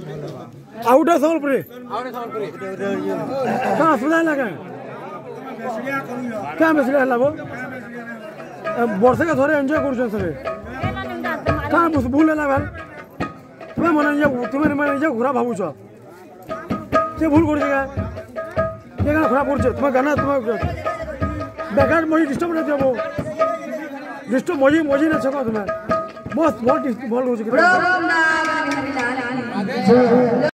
outta Sambalpuri कहाँ सुधा लगे क्या बेसिक है वो वर्षे का थोड़े एंजॉय कर सके कहाँ भूल है भाई तुम्हें मन तुम्हें मैं निजे घुरा भावुच से भूल कर ये गाना खराब कर तुम्हें गाना तुम्हें बेकार मजी डिस्टर्ब नहीं दियो डिस्टर्ब मजी ना छको तुम्हें बहुत भल हो